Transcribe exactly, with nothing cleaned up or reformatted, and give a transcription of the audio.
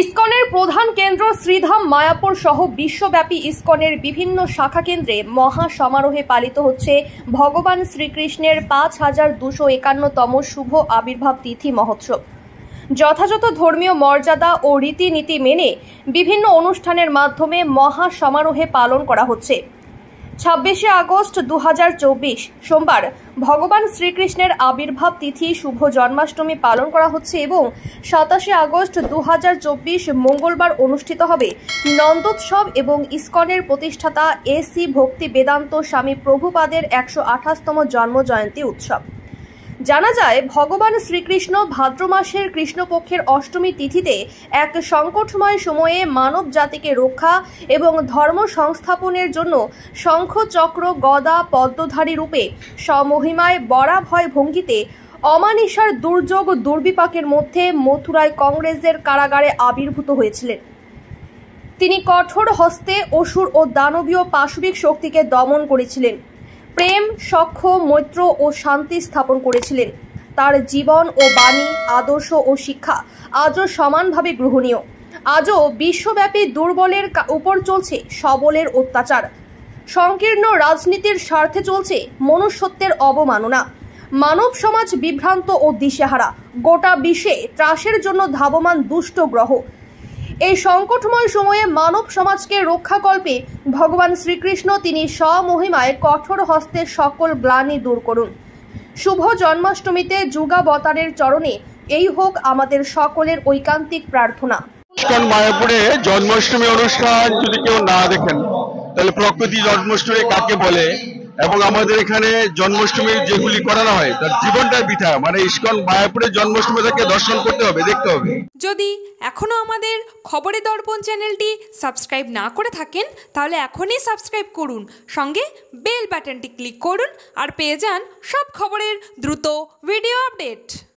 ইসকনের প্রধান কেন্দ্র শ্রীধাম মায়াপুর সহ বিশ্বব্যাপী ইসকনের বিভিন্ন শাখা কেন্দ্রে মহা সমারোহে পালিত হচ্ছে ভগবান শ্রীকৃষ্ণের পাঁচ হাজার দুশো একান্নতম শুভ আবির্ভাব তিথি মহোৎসব। যথাযথ ধর্মীয় মর্যাদা ও রীতিনীতি মেনে বিভিন্ন অনুষ্ঠানের মাধ্যমে মহা সমারোহে পালন করা হচ্ছে। ছাব্বিশে আগস্ট দু হাজার চব্বিশ সোমবার ভগবান শ্রীকৃষ্ণের আবির্ভাব তিথি শুভ জন্মাষ্টমী পালন করা হচ্ছে এবং সাতাশে আগস্ট দু হাজার চব্বিশ মঙ্গলবার অনুষ্ঠিত হবে নন্দোৎসব এবং ইসকনের প্রতিষ্ঠাতা এসি ভক্তি বেদান্ত স্বামী প্রভুপাদের একশো আঠাশতম জন্ম জয়ন্তী উৎসব। জানা যায়, ভগবান শ্রীকৃষ্ণ ভাদ্র মাসের কৃষ্ণপক্ষের অষ্টমী তিথিতে এক সংকটময় সময়ে মানব জাতিকে রক্ষা এবং ধর্ম সংস্থাপনের জন্য শঙ্খ চক্র গদা পদ্মধারী রূপে স্বমহিমায় বরাভয় ভঙ্গিতে অমানিসার দুর্যোগ দুর্বিপাকের মধ্যে মথুরায় কংগ্রেসের কারাগারে আবির্ভূত হয়েছিলেন। তিনি কঠোর হস্তে অসুর ও দানবীয় পাশবিক শক্তিকে দমন করেছিলেন, প্রেম সখ্য মৈত্র ও শান্তি স্থাপন করেছিলেন। তার জীবন ও বাণী, আদর্শ ও শিক্ষা আজও সমানভাবে গ্রহণীয়। আজও বিশ্বব্যাপী দুর্বলের উপর চলছে সবলের অত্যাচার, সংকীর্ণ রাজনীতির স্বার্থে চলছে মনুষ্যত্বের অবমাননা, মানব সমাজ বিভ্রান্ত ও দিশেহারা, গোটা বিশ্বে ত্রাসের জন্য ধাবমান দুষ্ট গ্রহ। এই সংকটময় সময়ে মানব সমাজকে রক্ষাকল্পে ভগবান শ্রীকৃষ্ণ তিনি স্বমহিমায় কঠোর হস্তে সকল গ্লানি দূর করুন। শুভ জন্মাষ্টমীতে যুগাবতারের চরণে এই হোক আমাদের সকলের ঐকান্তিক প্রার্থনা। ইসকন মায়াপুরে জন্মাষ্টমী অনুষ্ঠান যদি কেউ না দেখেন তাহলে প্রকৃতি জন্মাষ্টমী কাকে বলে এবং আমাদের এখানে জন্মাষ্টমী যেগুলি করানো হয় তার জীবনটা বৃথা। মানে ইসকন মায়াপুরে জন্মাষ্টমী থেকে দর্শন করতে হবে, দেখতে হবে। যদি এখনো আমাদের খবরের দর্পণ চ্যানেলটি সাবস্ক্রাইব না করে থাকেন তাহলে এখনই সাবস্ক্রাইব করুন, সঙ্গে বেল বাটনটি ক্লিক করুন আর পেয়ে যান সব খবরের দ্রুত ভিডিও আপডেট।